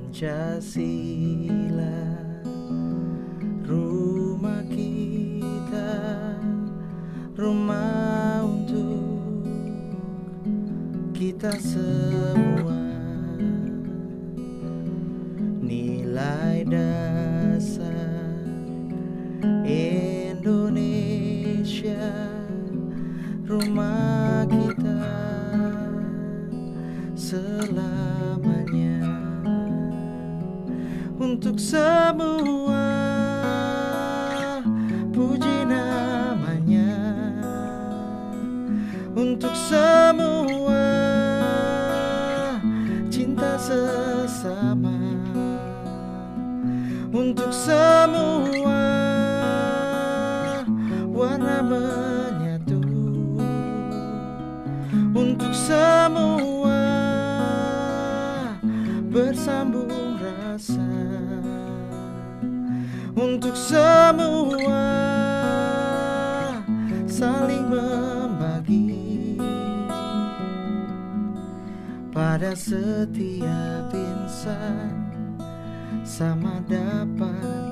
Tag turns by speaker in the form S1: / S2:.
S1: Pancasila, rumah kita, rumah untuk kita semua. Nilai dasar Indonesia, rumah kita selamanya. Untuk semua puji namanya, untuk semua cinta sesama, untuk semua warna menyatu, untuk semua bersambung rasa, untuk semua saling membagi. Pada setiap insan sama dapat